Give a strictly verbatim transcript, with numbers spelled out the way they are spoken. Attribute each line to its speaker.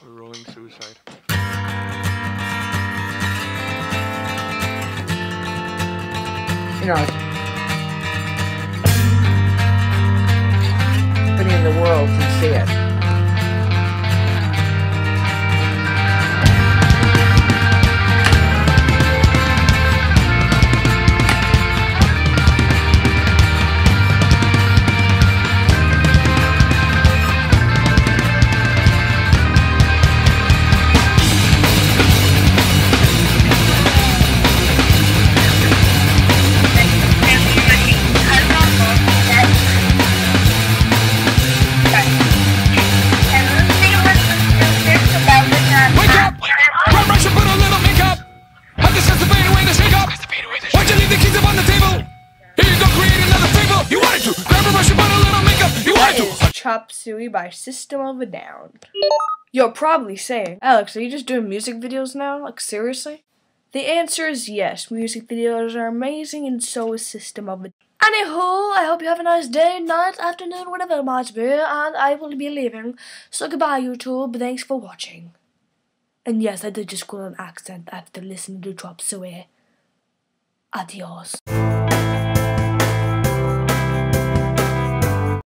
Speaker 1: Rolling suicide.
Speaker 2: You know, everybody in the world can see it.
Speaker 3: Chop Suey by System of a Down. You're probably saying, Alex, are you just doing music videos now? Like, seriously? The answer is yes. Music videos are amazing, and so is System of a Down. Anywho, I hope you have a nice day, night, afternoon, whatever it might be, and I will be leaving. So goodbye, YouTube. Thanks for watching. And yes, I did just go on an accent after listening to Chop Suey. Adios.